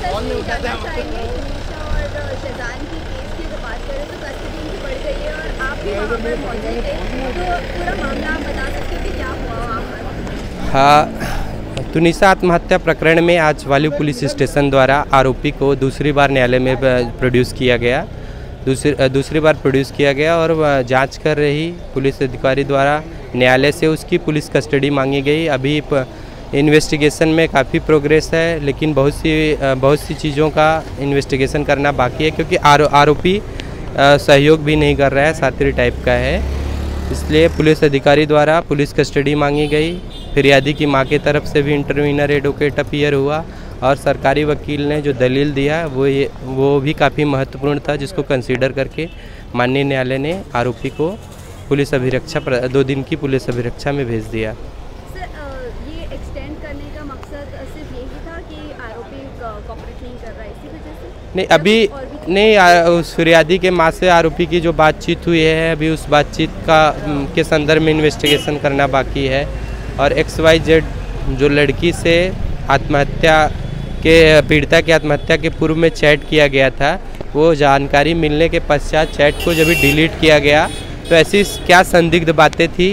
हाँ, तुनिशा आत्महत्या प्रकरण में आज वाली पुलिस स्टेशन द्वारा आरोपी को दूसरी बार न्यायालय में प्रोड्यूस किया गया। दूसरी बार प्रोड्यूस किया गया और जांच कर रही पुलिस अधिकारी द्वारा न्यायालय से उसकी पुलिस कस्टडी मांगी गई। अभी इन्वेस्टिगेशन में काफ़ी प्रोग्रेस है, लेकिन बहुत सी चीज़ों का इन्वेस्टिगेशन करना बाकी है, क्योंकि आरोपी सहयोग भी नहीं कर रहा है, साथी टाइप का है। इसलिए पुलिस अधिकारी द्वारा पुलिस कस्टडी मांगी गई। फिरियादी की मां की तरफ से भी इंटरवीनर एडवोकेट अपीयर हुआ और सरकारी वकील ने जो दलील दिया वो भी काफ़ी महत्वपूर्ण था, जिसको कंसीडर करके माननीय न्यायालय ने आरोपी को पुलिस अभिरक्षा 2 दिन की पुलिस अभिरक्षा में भेज दिया। सर, ये एक्सटेंड करने का मकसद सिर्फ यही था कि आरोपी कोऑपरेट नहीं कर रहा है, इसी वजह से? नहीं, अभी नहीं, उस फिरियादी के मां से आरोपी की जो बातचीत हुई है, अभी उस बातचीत के संदर्भ में इन्वेस्टिगेशन करना बाकी है। और XYZ जो लड़की से आत्महत्या के पीड़िता की आत्महत्या के पूर्व में चैट किया गया था, वो जानकारी मिलने के पश्चात चैट को जब डिलीट किया गया तो ऐसी क्या संदिग्ध बातें थी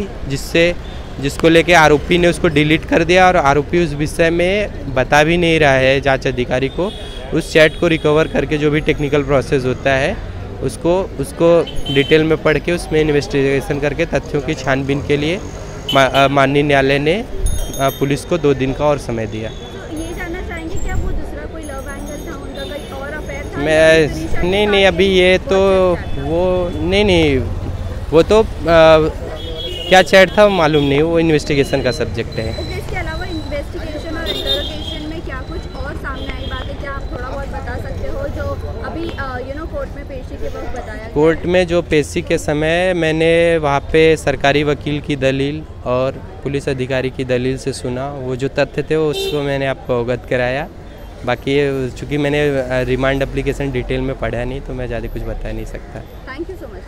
जिसको लेके आरोपी ने उसको डिलीट कर दिया, और आरोपी उस विषय में बता भी नहीं रहा है जांच अधिकारी को। उस चैट को रिकवर करके जो भी टेक्निकल प्रोसेस होता है उसको डिटेल में पढ़ के उसमें इन्वेस्टिगेशन करके तथ्यों की छानबीन के लिए माननीय न्यायालय ने पुलिस को 2 दिन का और समय दिया। तो ये जानना चाहेंगे क्या वो दूसरा कोई लव एंगल था उनका, कोई और अफेयर था? नहीं, अभी ये तो वो नहीं, वो तो क्या चैट था मालूम नहीं, वो इन्वेस्टिगेशन का सब्जेक्ट है। इसके अलावा इन्वेस्टिगेशन और इंटरोगेशन में क्या कुछ और सामने आई बात है, क्या आप थोड़ा बहुत बता सकते हो जो अभी कोर्ट में पेशी के वक्त बताया? कोर्ट में जो पेशी के समय मैंने वहाँ पे सरकारी वकील की दलील और पुलिस अधिकारी की दलील से सुना, वो जो तथ्य थे उसको मैंने आपको अवगत कराया। बाकी चूँकि मैंने रिमांड एप्लीकेशन डिटेल में पढ़ा नहीं, तो मैं ज़्यादा कुछ बता नहीं सकता। Thank you so much.